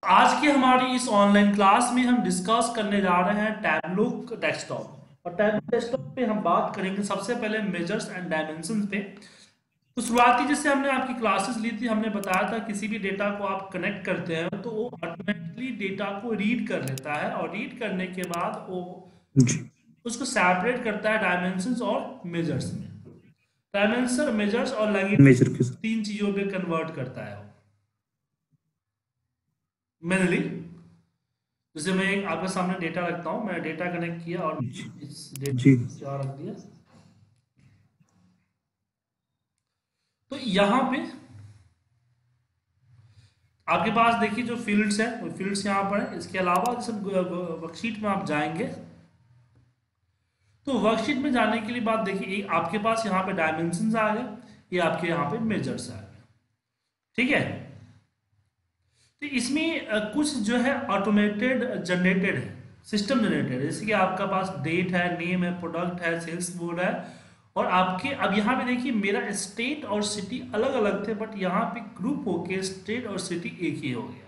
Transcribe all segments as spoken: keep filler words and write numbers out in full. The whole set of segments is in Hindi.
आज की हमारी इस ऑनलाइन क्लास में हम डिस्कस करने जा रहे हैं टैबलो डेस्कटॉप। और टैबलो डेस्कटॉप पे हम बात करेंगे सबसे पहले मेजर्स एंड डायमेंशंस पे। तो शुरुआती जैसे हमने आपकी क्लासेस ली थी, हमने बताया था किसी भी डेटा को आप कनेक्ट करते हैं तो वो ऑटोमेटिकली डेटा को रीड कर लेता है, और रीड करने के बाद वो जी उसको सेपरेट करता है डायमेंशंस और मेजर्स में। डायमेंशन, मेजर्स और लैंग्वेज, मेजर के साथ। तीन चीजों पे कन्वर्ट करता है वो मेनली। जैसे मैं एक आपके सामने डेटा रखता हूँ, मैं डेटा कनेक्ट किया और जी इस जी डेटा यहाँ रख दिया। तो यहाँ पे आपके पास देखिए जो फील्ड्स है वो फील्ड्स यहाँ पर है। इसके अलावा जैसे वर्कशीट में आप जाएंगे तो वर्कशीट में जाने के लिए बात देखिए, एक आपके पास यहाँ पे डायमेंशंस आ गए, ये आपके यहाँ पे मेजर्स आ गए। ठीक है। तो इसमें अ, कुछ जो है ऑटोमेटेड जनरेटेड है, सिस्टम जनरेटेड है। जैसे कि आपका पास डेट है, नेम है, प्रोडक्ट है, सेल्स बोर्ड है। और आपके अब यहाँ पे देखिए मेरा स्टेट और सिटी अलग अलग थे, बट यहाँ पे ग्रुप होके स्टेट और सिटी एक ही हो गया।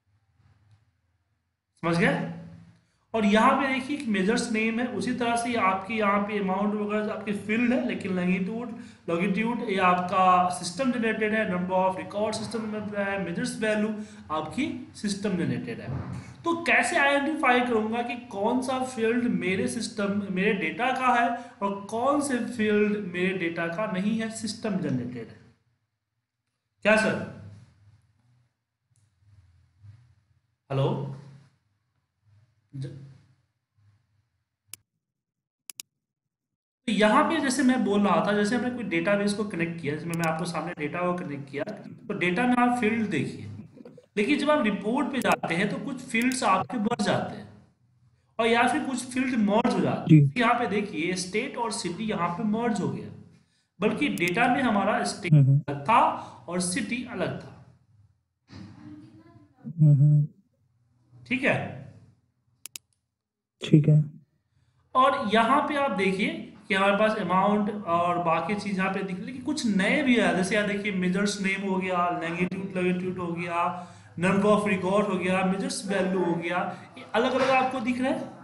समझ गए। और यहाँ पे देखिए कि मेजर्स नेम है, उसी तरह से आपके यहाँ पे अमाउंट वगैरह आपके फील्ड है, लेकिन लैंगिट्यूड लॉन्गिट्यूड ये आपका सिस्टम जनरेटेड है। Number of record system generated है। मेजर्स वैल्यू आपकी सिस्टम जनरेटेड है। तो कैसे आइडेंटिफाई करूंगा कि कौन सा फील्ड मेरे सिस्टम मेरे डेटा का है और कौन से फील्ड मेरे डेटा का नहीं है, सिस्टम जनरेटेड है। क्या सर? हेलो? तो यहाँ पे जैसे मैं बोल रहा था, जैसे हमने कोई डेटाबेस को कनेक्ट किया, जिसमें मैं आपको सामने डेटा को कनेक्ट किया, तो डेटा में आप फील्ड देखिए। लेकिन जब आप रिपोर्ट पे जाते हैं तो कुछ फील्ड्स आपके बढ़ जाते हैं और या फिर कुछ फील्ड मर्ज हो जाते जी हैं। यहाँ पे देखिए स्टेट और सिटी यहाँ पे मर्ज हो गया, बल्कि डेटा में हमारा स्टेट हम्म हम्म अलग था और सिटी अलग था। हम्म, ठीक है। ठीक है। और यहाँ पे आप देखिए कि हमारे पास अमाउंट और बाकी चीज यहाँ पे दिख रही है, कि कुछ नए भी है। जैसे यहाँ देखिए मेजर्स नेम हो गया, लैंगिट्यूड लैंगिट्यूड हो गया, नंबर ऑफ रिकॉर्ड हो गया, मेजर्स वैल्यू हो गया। ये अलग अलग आपको दिख रहा है,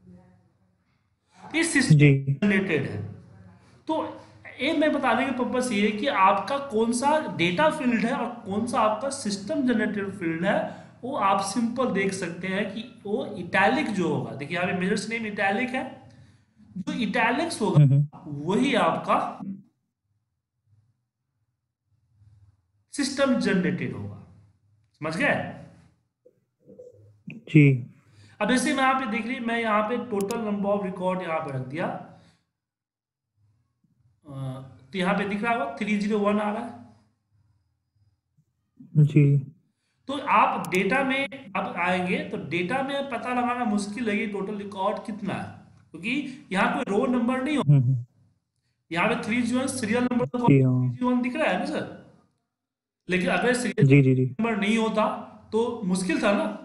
ये जी सिस्टम रिलेटेड है। तो ये मैं बताने का पर्पस ये है कि आपका कौन सा डेटा फील्ड है और कौन सा आपका सिस्टम जनरेटेड फील्ड है, वो आप सिंपल देख सकते हैं कि वो इटैलिक जो होगा। देखिए यहाँ पे मेजर्स नेम इटैलिक है, जो इटैलिक्स हम्म हम्म, होगा वही आपका सिस्टम जनरेटेड होगा। समझ गए। जी अब जैसे मैं यहाँ पे देख ली, मैं यहाँ पे टोटल नंबर ऑफ रिकॉर्ड यहाँ पे रख दिया। अ, तो यहाँ पे दिख रहा होगा थ्री जीरो वन आ रहा है। जी तो आप डेटा में अब आएंगे तो डेटा में पता लगाना मुश्किल है कि टोटल रिकॉर्ड कितना है, क्योंकि यहाँ पे रो नंबर नहीं हम्म होता। हम्म, यहाँ पे थ्री जीरो सीरियल नंबर तो जी थ्री हाँ। जीरो वन दिख रहा है ना सर। लेकिन अगर सीरियल जी जी जी, नंबर नहीं होता तो मुश्किल था ना।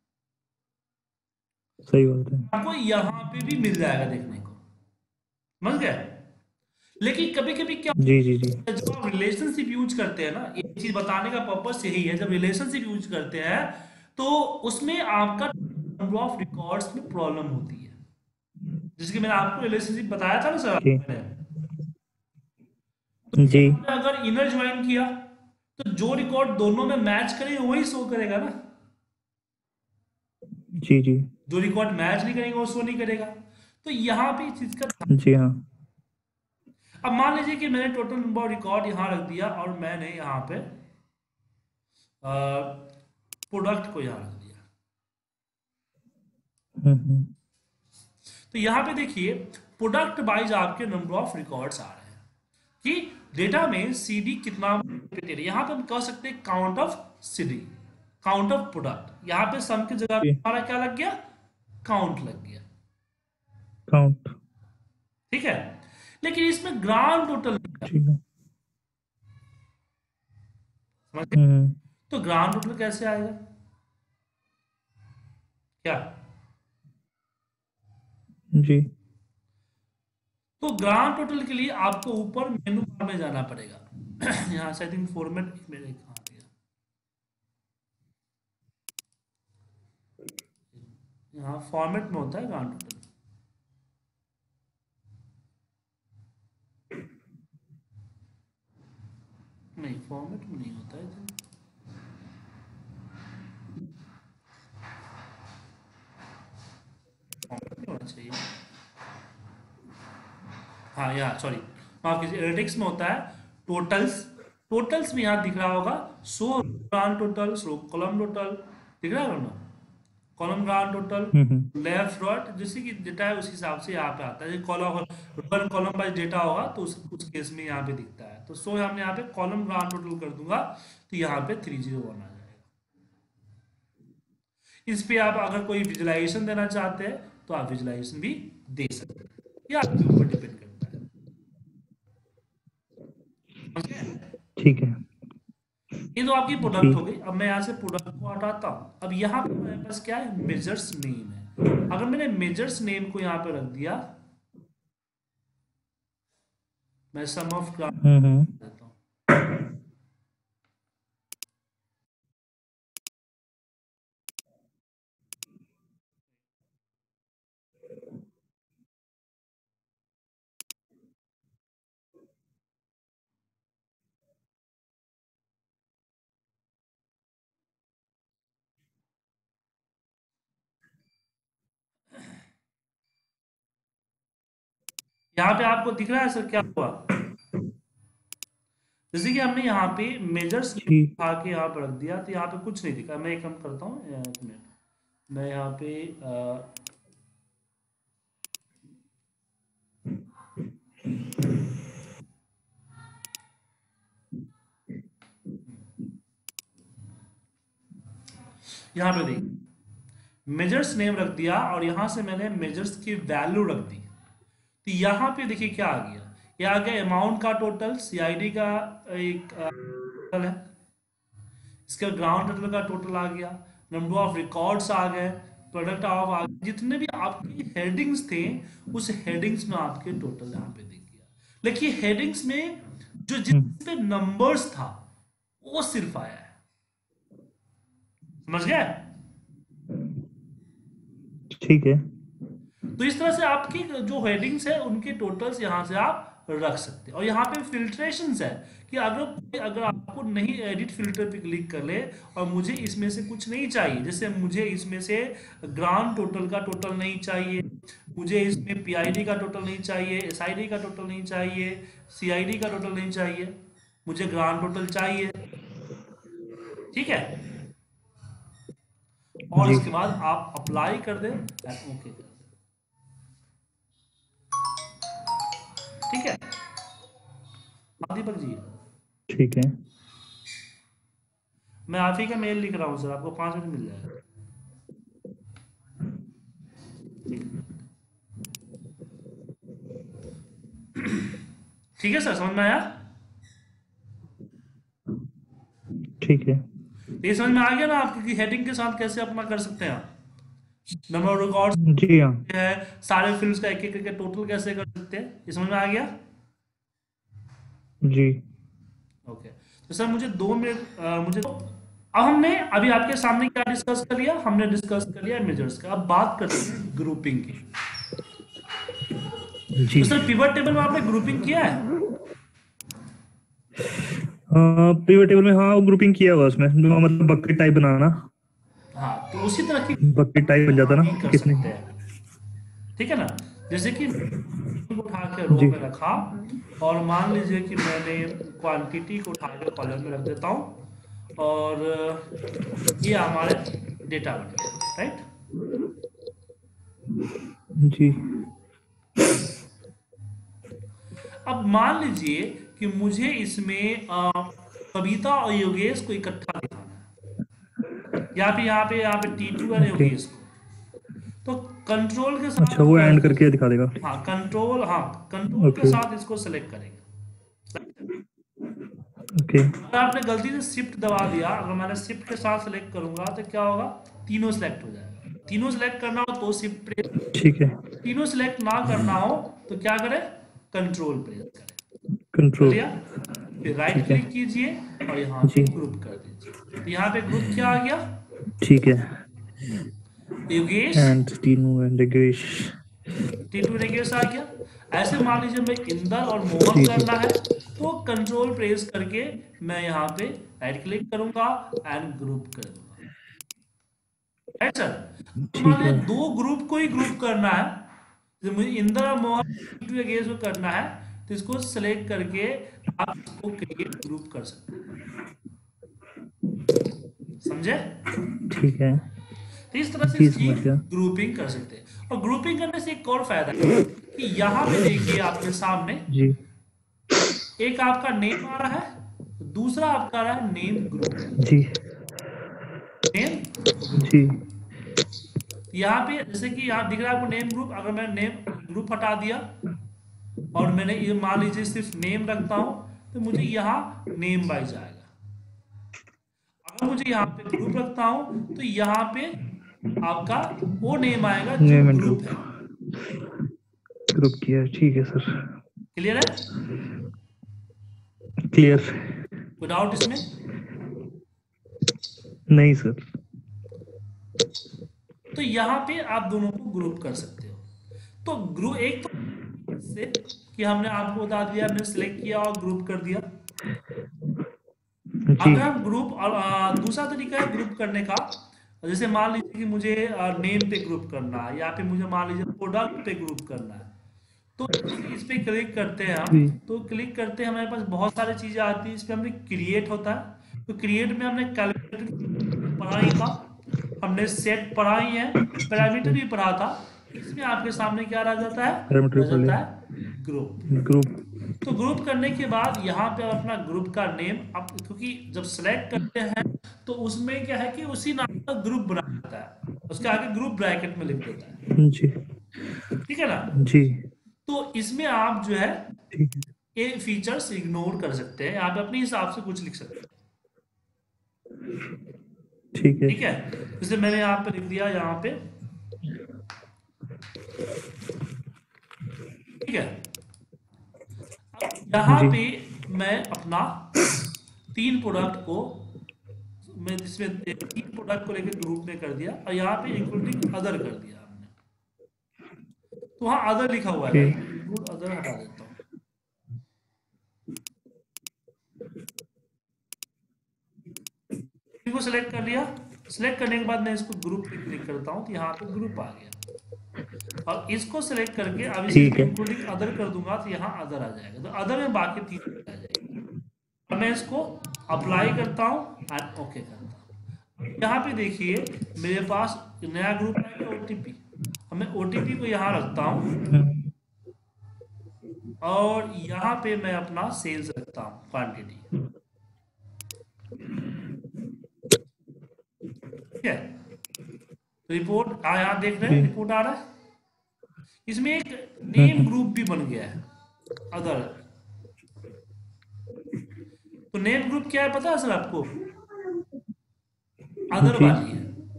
सही बात है। आपको यहाँ पे भी मिल जाएगा देखने को। समझ गए। लेकिन कभी कभी क्या जी जी जी होता है, जब आप रिलेशनशिप यूज करते हैं ना, ये चीज बताने का पर्पस यही है, जब रिलेशनशिप यूज करते हैं तो उसमें आपका नंबर ऑफ रिकॉर्ड्स में प्रॉब्लम होती है। जैसे कि मैंने आपको रिलेशनशिप बताया था ना सर, जी मैंने जी आपने अगर इनर ज्वाइन किया तो जो रिकॉर्ड दोनों में मैच करे वही शो करेगा ना। जी जी जो रिकॉर्ड मैच नहीं करेगा वो शो नहीं करेगा। तो यहाँ पे इस चीज का ध्यान। जी हाँ। अब मान लीजिए कि मैंने टोटल नंबर रिकॉर्ड यहाँ रख दिया और मैंने यहाँ पे प्रोडक्ट को यहाँ रख दिया। हम्म हम्म, तो यहाँ पे देखिए प्रोडक्ट वाइज आपके नंबर ऑफ रिकॉर्ड्स आ रहे हैं कि डेटा में सीडी कितना रिपीटेड है। यहाँ पे हम कह सकते हैं count of CD, count of product. यहाँ पे सम की जगह पे जी हमारा क्या लग गया, काउंट लग गया। काउंट। ठीक है। लेकिन इसमें ग्रांड टोटल, ठीक है। समझ गए? हम्म तो ग्रांड टोटल कैसे आएगा? क्या? जी तो ग्रांड टोटल के लिए आपको ऊपर मेनू बार में जाना पड़ेगा। यहाँ से आई थिंक फॉर्मेट मेरे कहाँ गया, यहाँ फॉर्मेट में होता है ग्रांड टोटल। नहीं, फॉर्मेट में नहीं होता है, फॉर्मेट में होना चाहिए। हाँ, यहाँ सॉरी, माफ कीजिए, एनालिटिक्स में होता है टोटल्स। टोटल्स में यहाँ दिख रहा होगा so grand total, so column total, दिख रहा है ना, column grand total, hmm left right, जैसे कि डेटा है उस हिसाब से यहाँ पे आता है। Column one column wise data होगा तो उस उस केस में यहाँ पे दिखता है। तो सो हमने यहाँ पे कॉलम ग्रांड टोटल कर दूंगा तो यहाँ पे थ्री जीरो वन आ जाएगा। इस पे आप अगर कोई विजुलाइजेशन देना चाहते हैं तो आप विजुलाइजेशन भी दे सकते हैं, ये आपके ऊपर डिपेंड करता है। ठीक है ये तो आपकी जी प्रोडक्ट हो गई। अब मैं यहाँ से प्रोडक्ट को हटाता हूँ। अब यहाँ पे मेरे पास क्या है, मेजर्स नेम है। अगर मैंने मेजर्स नेम को यहाँ पे रख दिया, मैं सम ऑफ हम्म हम्म देता हूँ। यहाँ पे आपको दिख रहा है सर क्या हुआ, जैसे कि हमने यहाँ पे मेजर्स जी उठा के यहाँ पे रख दिया तो यहाँ पे कुछ नहीं दिखा। मैं एक काम करता हूँ, एक मिनट, मैं यहाँ पे अ, यहाँ पे देखिए मेजर्स नेम रख दिया और यहाँ से मैंने मेजर्स की वैल्यू रख दी। तो यहाँ पे देखिए क्या आ गया, ये आ गया अमाउंट का टोटल, सीआईडी का एक टोटल है, इसका ग्राउंड टोटल का टोटल आ गया, नंबर ऑफ रिकॉर्ड्स आ गए, प्रोडक्ट ऑफ आ गए, जितने भी आपके हेडिंग्स थे उस हेडिंग्स में आपके टोटल यहाँ पे दिख गया। लेकिन हेडिंग्स में जो जिस हम्म पे नंबर्स था वो सिर्फ आया है, समझ गए। ठीक है तो इस तरह से आपकी जो हेडिंग्स है उनके टोटल्स यहाँ से आप रख सकते हैं। और यहाँ पे फिल्ट्रेशंस है कि अगर अगर आपको नहीं एडिट फिल्टर पे क्लिक कर ले और मुझे इसमें से कुछ नहीं चाहिए, जैसे मुझे इसमें से ग्रांड टोटल का टोटल नहीं चाहिए, मुझे इसमें पीआईडी का टोटल नहीं चाहिए, एसआईडी का टोटल नहीं चाहिए, सीआईडी का टोटल नहीं चाहिए, मुझे ग्रांड टोटल चाहिए, ठीक है। और जी इसके बाद आप अप्लाई कर दें, ओके कर दें, ठीक है। हाँ दीपक जी, ठीक है मैं आप ही का मेल लिख रहा हूँ सर, आपको पाँच मिनट मिल जाएगा, ठीक है सर, समझ में आया। ठीक है ये समझ में आ गया ना आपकी हेडिंग के साथ कैसे अपना कर सकते हैं आप, नंबर ऑफ रिकॉर्ड्स जी हाँ है, सारे फिल्म्स का एक एक करके टोटल कैसे कर सकते हैं, ये समझ में आ गया। जी ओके, तो सर मुझे दो मिनट अ, मुझे अब हमने अभी आपके सामने क्या डिस्कस कर लिया, हमने डिस्कस कर लिया मेजर्स का। अब बात करते हैं ग्रुपिंग की। जी तो सर पिवट टेबल में आपने ग्रुपिंग किया है, पिवट टेबल में हाँ ग्रुपिंग किया हुआ उसमें, जो मतलब बकेट टाइप बनाना, हाँ, तो उसी तरह की बकेट टाइप बन जाता ना भी कर किसने। सकते हैं, ठीक है ना। जैसे कि उठा के रो जी में रखा और मान लीजिए कि मैंने क्वांटिटी को उठा के कॉलम में रख देता हूँ और ये हमारे डेटा बन गया, राइट। जी अब मान लीजिए कि मुझे इसमें अ, कविता और योगेश को इकट्ठा दिखाना है, या फिर यहाँ पे यहाँ पे टीटू और ओके योगेश को, तो कंट्रोल के साथ अच्छा वो एंड करके दिखा देगा। हाँ कंट्रोल हाँ कंट्रोल के ओके साथ इसको सेलेक्ट करेंगे। ओके अगर आपने गलती से शिफ्ट दबा दिया, अगर मैंने शिफ्ट के साथ सेलेक्ट करूंगा तो क्या होगा, तीनों सेलेक्ट हो जाएगा। तीनों सेलेक्ट करना हो तो शिफ्ट प्रेस, ठीक है तीनों सेलेक्ट ना करना हो तो क्या करें, कंट्रोल प्रेस करें, कंट्रोल चलिए। फिर राइट ठीक है क्लिक कीजिए और यहाँ पे जी ग्रुप कर दीजिए, तो यहाँ पे ग्रुप क्या आ गया, ठीक है योगेश, एंड तीनों एंड योगेश। टीटू योगेश आ गया। ऐसे मान लीजिए मैं इंदर और मोहन जी जी करना है, तो कंट्रोल प्रेस करके मैं यहाँ पे राइट क्लिक करूंगा एंड ग्रुप कर दूंगा। Right sir. तो मान ठीक है। लीजिए दो ग्रुप को ही ग्रुप करना है, जो मुझे इंदर और मोहन टीटू योगेश को करना है, तो इसको सेलेक्ट करके आप इसको क्रिएट ग्रुप कर सकते हैं। समझे? ठीक है। तो इस तरह से जी इसकी समझ गया। ग्रुपिंग कर सकते हैं। और ग्रुपिंग करने से एक और फायदा है कि यहाँ पे देखिए आपके सामने जी एक आपका नेम आ रहा है, दूसरा आपका आ रहा है नेम ग्रुप। जी नेम जी ग्रुप यहाँ पे जैसे कि यहाँ दिख रहा है आपको नेम ग्रुप। अगर मैं नेम ग्रुप हटा दिया और मैंने ये मान लीजिए सिर्फ नेम रखता हूँ, तो मुझे यहाँ नेम वाइज आएगा। अगर मुझे यहाँ पे ग्रुप रखता हूँ, तो यहाँ पे आपका वो नेम आएगा जो नेम एंड ग्रुप ग्रुप है। ग्रुप किया। ठीक है सर। क्लियर है? क्लियर। कोई डाउट इसमें? नहीं सर। तो यहाँ पे आप दोनों को ग्रुप कर सकते हो। तो ग्रुप एक तो से कि हमने आपको बता दिया, हमने सेलेक्ट किया और ग्रुप कर दिया। जी अगर हम ग्रुप और आ, दूसरा तरीका है ग्रुप करने का। जैसे मान लीजिए कि मुझे नेम पे ग्रुप करना है, या फिर मुझे मान लीजिए प्रोडक्ट पे ग्रुप करना है, तो इस पे क्लिक करते हैं हम। जी तो क्लिक करते हैं, हमारे पास बहुत सारी चीज़ें आती हैं। इस पे हमने क्रिएट होता है, तो क्रिएट में हमने कैलकुलेटर पढ़ा ही था, हमने सेट पढ़ा ही है, पैरामीटर भी पढ़ा था। इसमें आपके सामने क्या रह जाता है? पैरामीटर रह पढ़ जाता लिया। है ग्रुप। ग्रुप। तो ग्रुप करने के बाद यहाँ पे आप अपना ग्रुप का नेम आप, क्योंकि जब सेलेक्ट करते हैं तो उसमें क्या है कि उसी नाम का ग्रुप बना देता है, उसके आगे ग्रुप ब्रैकेट में लिख देता है। जी ठीक है ना? जी तो इसमें आप जो है ठीक है। ये फीचर्स इग्नोर कर सकते हैं, यहाँ पे अपने हिसाब से कुछ लिख सकते हैं। ठीक है। ठीक है, जैसे मैंने यहाँ पे लिख दिया यहाँ पे। ठीक है, यहाँ जी पे मैं अपना तीन प्रोडक्ट को, मैं जिसमें तीन प्रोडक्ट को लेकर ग्रुप में कर दिया, और यहाँ पे इंक्लूडिंग अदर कर दिया हमने। तो वहाँ अदर लिखा हुआ है ओके। भाई, इंक्लूड अदर हटा देता हूँ। को सिलेक्ट कर लिया। सिलेक्ट करने के बाद मैं इसको ग्रुप पे क्लिक करता हूँ, तो यहाँ पे ग्रुप आ गया। और इसको सिलेक्ट करके अब इसे ठीक है। इंक्लूडिंग अदर कर दूंगा, तो यहाँ अदर आ जाएगा। तो अदर में बाकी तीन आ जाएगी। अब मैं इसको अप्लाई करता हूँ एंड ओके करता हूँ। यहाँ पे देखिए मेरे पास नया ग्रुप आ गया, ओटीपी। अब मैं ओटीपी को यहाँ रखता हूँ, हम्म, और यहाँ पे मैं अपना सेल्स रखता हूँ, क्वांटिटी। ठीक है, रिपोर्ट आ यहाँ देख रहे जी हैं, रिपोर्ट आ रहा है। इसमें एक हम्म नेम हम्म, ग्रुप भी बन गया है, अदर। तो नेम ग्रुप क्या है पता है सर आपको? अदर जी वाली है।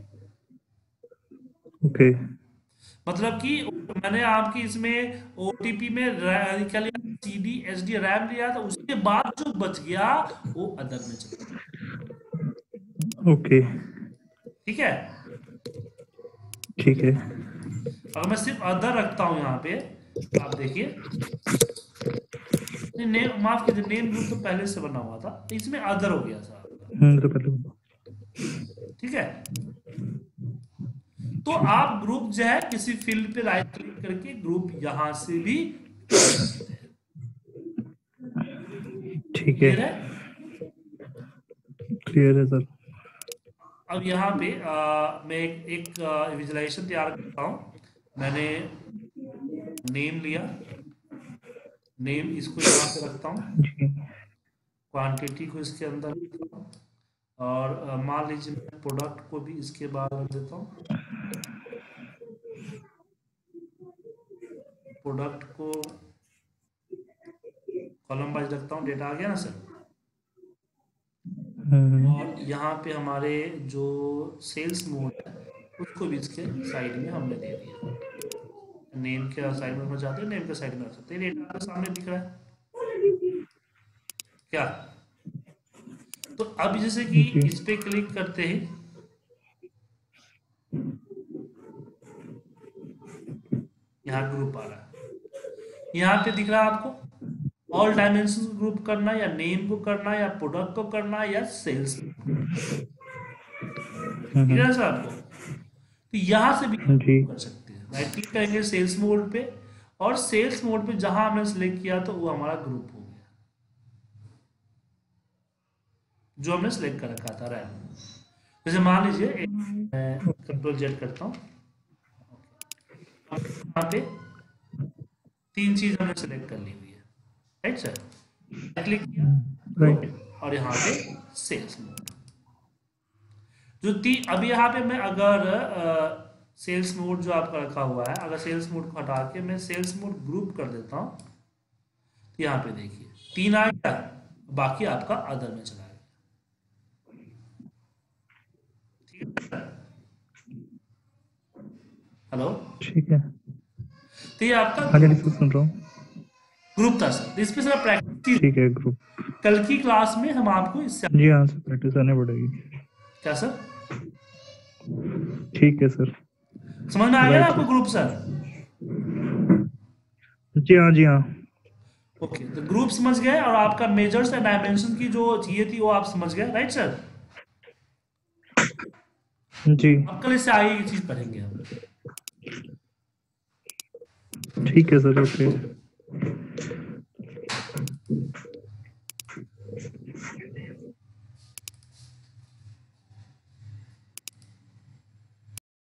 ओके। मतलब कि मैंने आपकी इसमें ओटीपी में रै- क्या लिया, C D S D RAM लिया, तो उसके बाद जो बच गया वो अदर में चला गया। ओके। ठीक है, ठीक है। अगर मैं सिर्फ अदर रखता हूँ यहाँ पे, तो आप देखिए, नहीं, नेम माफ कीजिए, नेम ग्रुप तो पहले से बना हुआ था, तो इसमें अदर हो गया सर आपका। हम्म तो पहले। ठीक है, तो ठीक आप ग्रुप जो है किसी फील्ड पे राइट क्लिक करके ग्रुप यहां से भी कर सकते हैं। ठीक है। क्लियर है? क्लियर है सर। अब यहाँ पे आ, मैं एक, एक विजुलाइजेशन तैयार करता हूँ। मैंने नेम लिया, नेम इसको यहाँ पे रखता हूँ, जी क्वांटिटी को इसके अंदर रखता हूँ, और आ, मान लीजिए मैं प्रोडक्ट को भी इसके बाद रख देता हूँ। प्रोडक्ट को कॉलम वाइज रखता हूँ, डेटा आ गया ना सर। हम्म और यहाँ पे हमारे जो सेल्स मोड है उसको भी इसके साइड में हमने दे दिया। नेम के साइड में रखना चाहते हैं, नेम के साइड में रख सकते हैं। डेटा आपके सामने दिख रहा है क्या? तो अब जैसे कि जी इस पे क्लिक करते ही यहाँ ग्रुप आ रहा है। यहाँ पे दिख रहा है आपको ऑल डायमेंशन ग्रुप करना, या नेम को करना, या प्रोडक्ट को करना, या सेल्स। ठीक है सर आपको? तो यहाँ से भी जी कर सकते हैं। राइट क्लिक करेंगे सेल्स मोड पे, और सेल्स मोड पे जहां हमने सिलेक्ट किया तो वो हमारा ग्रुप हो गया जो हमने सिलेक्ट कर रखा था रैम। जैसे मान लीजिए मैं कंट्रोल जेड करता हूँ, यहाँ पे तीन चीज हमने सिलेक्ट कर ली हुई है। राइट सर, क्लिक किया राइट ग्रुप, और यहाँ पे सेल्स मोड जो ती अभी यहाँ पे मैं अगर सेल्स मोड जो आपका रखा हुआ है, अगर सेल्स मोड को हटा के मैं सेल्स मोड ग्रुप कर देता हूँ, तो यहाँ पे देखिए तीन आ गया, बाकी आपका अदर में चला गया। ठीक है, हेलो, ठीक है। तो ये आपका हाँ जी सर, सुन रहा हूँ। ग्रुप था सर। इस पे सर प्रैक्टिस, ठीक है ग्रुप। कल की क्लास में हम आपको इससे, जी हाँ सर, प्रैक्टिस करनी पड़ेगी। क्या सर, ठीक है सर। समझ में आ गया ना राइट आपको ग्रुप सर? जी हाँ, जी हाँ। ओके, तो ग्रुप समझ गए, और आपका मेजर्स एंड डायमेंशन की जो चीजें थी वो आप समझ गए। राइट सर, जी अब कल इससे आगे की चीज पढ़ेंगे हम। ठीक है सर, ओके।